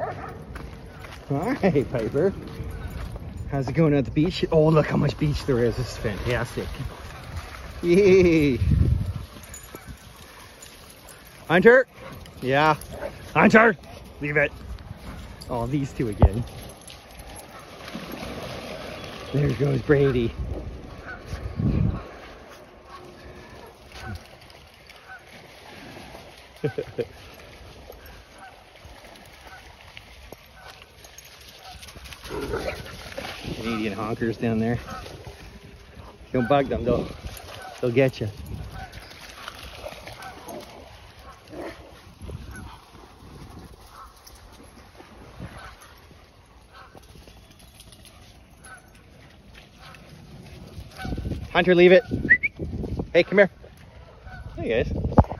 All right, Piper. How's it going at the beach? Oh, look how much beach there is. This is fantastic. Yay. Hunter? Yeah. Hunter! Leave it. Oh, these two again. There goes Brady. Canadian honkers down there. Don't bug them, they'll get you. Hunter, leave it. Hey, come here. Hey, guys.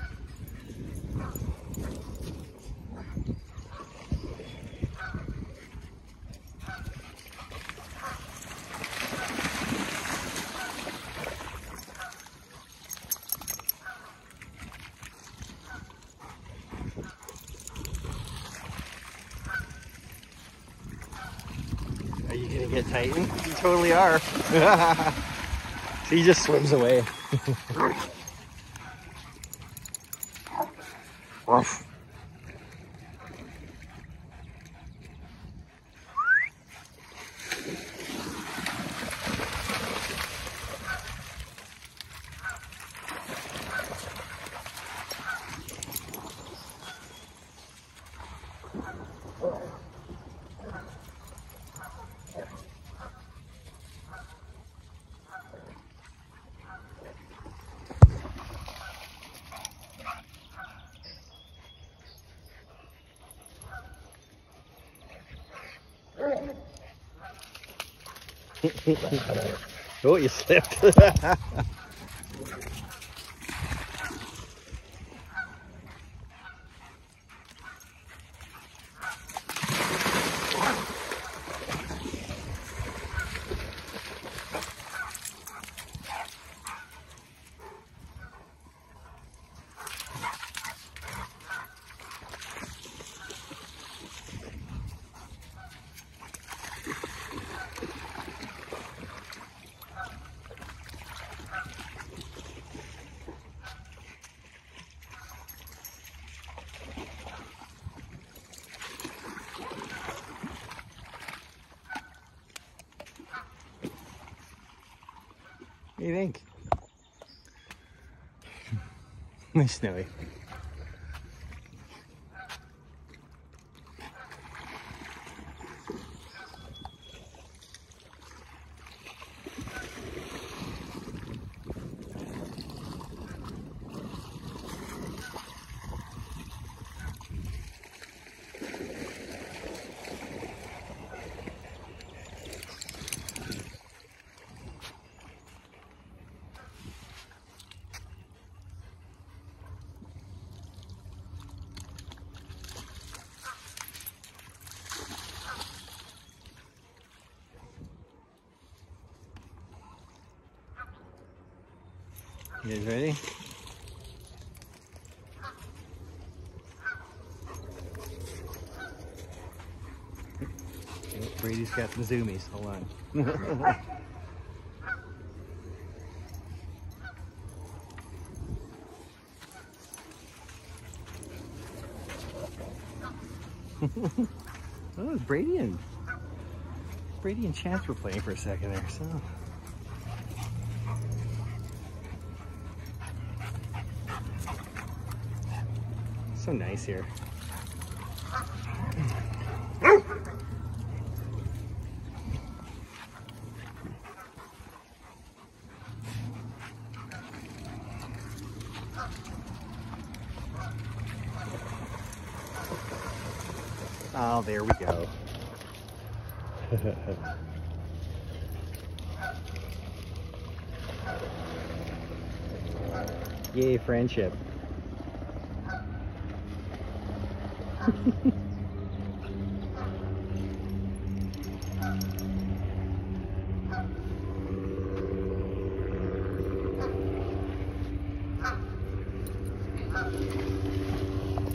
Are you gonna get Titan? You totally are. He just swims away. Ruff. Oh, you slipped. What do you think? Nice snowy. You guys ready? Oh, Brady's got the zoomies. Hold on. Oh, Brady and Chance were playing for a second there, so. So nice here. Oh, there we go. Yay, friendship.